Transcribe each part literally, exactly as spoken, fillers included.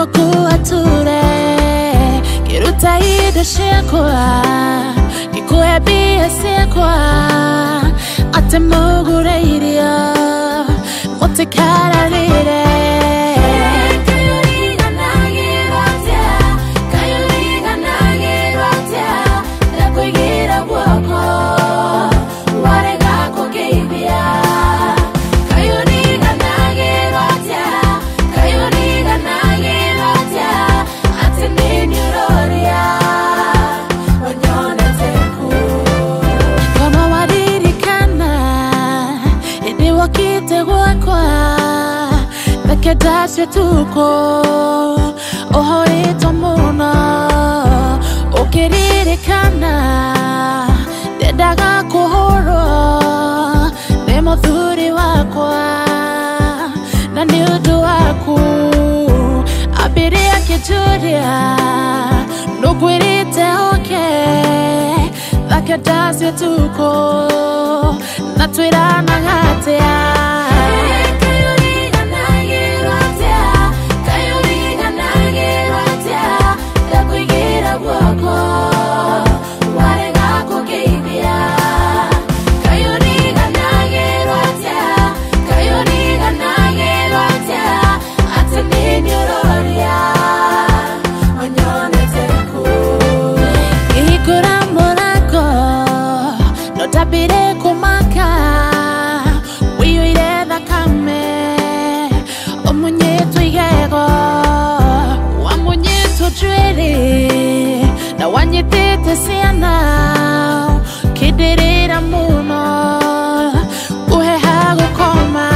Nukuature Kiruta ido shekwa Kikuya biya sekwa Ate mugure iria Mote kara rire Kedasya tuko ohorito muna okeririkana dedaga kuhoro nemothuri wakwa na niudu waku abiria kijuria nugwirite oke kedasya tuko na twirana gatia Tapire kumaka wiyoire thakame omunyetu igego wamunyetu jwere na wanyitete ciana kidirira muno uheha gukoma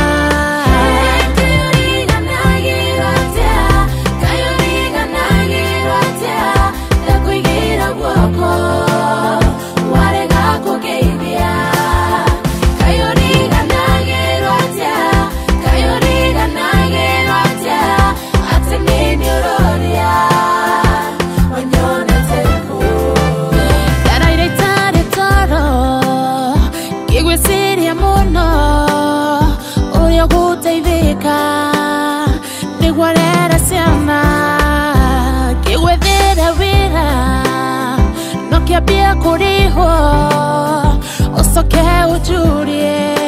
Niguarera siana kiwethera wira no kiambia kuriho usoke ujurie